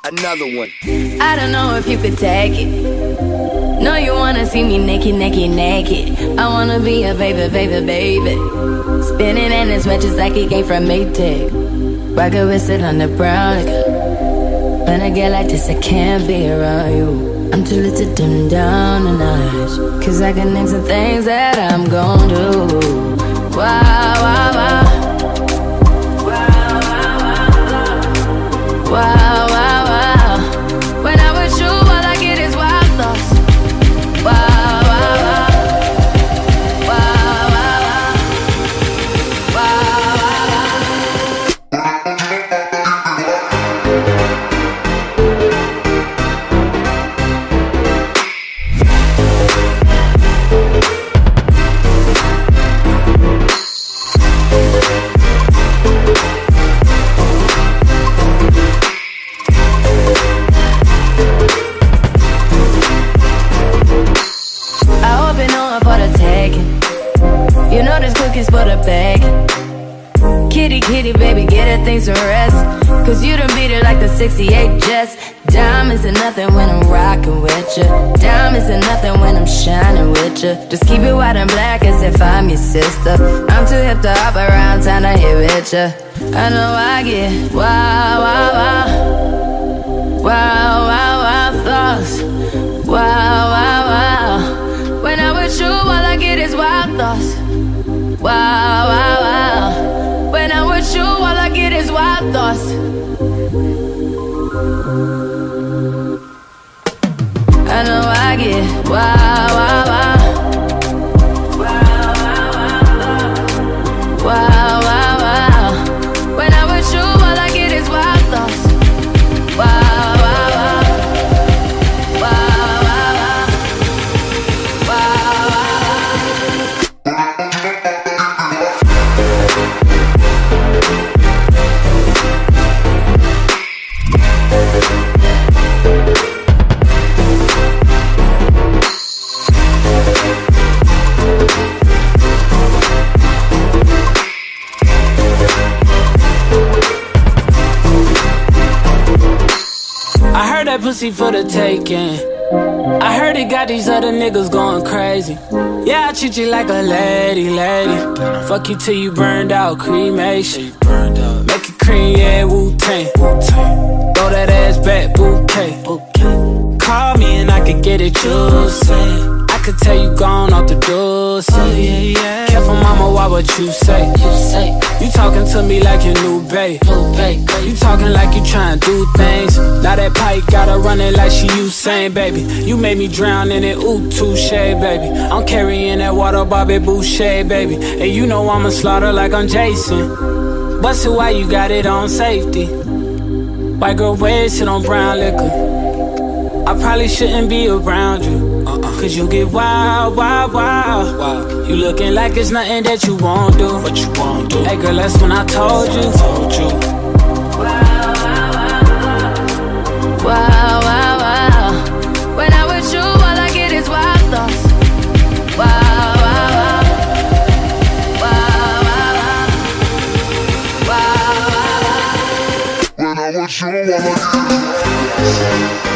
Another one. I don't know if you could take it. No, you wanna see me naked, naked, naked. I wanna be a baby, baby, baby. Spinning in his red just like he came from Maytag. Rocket with it on the brown liquor. When I get like this, I can't be around you. I'm too little to dim down a notch. Cause I can name some things that I'm gon' do. Wow, wow, wow. Wow, wow, wow. When I'm with you, all I get is wild thoughts. Wow, wow, wow. Wow, wow, wow. Wow, wow, wow. You know this cookie's for the bag. Kitty, kitty, baby, get her things to rest. Cause you done beat it like the 68 Jets. Diamonds are nothing when I'm rockin' with ya. Diamonds are nothing when I'm shining with ya. Just keep it white and black as if I'm your sister. I'm too hip to hop around town to hit with ya. I know I get wow, wow, wow. Wow, wow, wow thoughts. Wow, wow, wow. When I'm with you, all I get is wild thoughts. Wow, wow, wow. When I'm with you, all I get is wild thoughts. I know I get wow, wow, wow. Wow, wow, wow. Wow, wow, wow. When I'm with you, all I get is wild thoughts. Wow, wow, wow. Wow, wow, wow. Wow, wow, wow. I heard that pussy for the taking. I heard it got these other niggas going crazy. Yeah, I treat you like a lady, lady. Fuck you till you burned out, cremation. Make it cream, yeah, Wu-Tang. Throw that ass back, bouquet. Call me and I could get it, you say. I could tell you gone off the door, say. Oh, yeah, yeah. Careful, mama, why what you say? You talking to me like your new babe. You talking like you trying to do things. Now that pipe gotta run it like she Usain, baby. You made me drown in it, ooh, touche, baby. I'm carrying that water, Bobby Boucher, baby. And you know I'ma slaughter like I'm Jason. Bust it, why you got it on safety? White girl wasted on brown liquor. I probably shouldn't be around you, cause you get wild, wild, wild. You looking like it's nothing that you won't do. What you won't do? Hey girl, that's when I told you. Wow, wow, wow. When I'm with you, all I get is wild thoughts. Wow, wow, wow. Wow, wow, wow. Wow, wow, wow. When I'm with you, all I get is wild thoughts.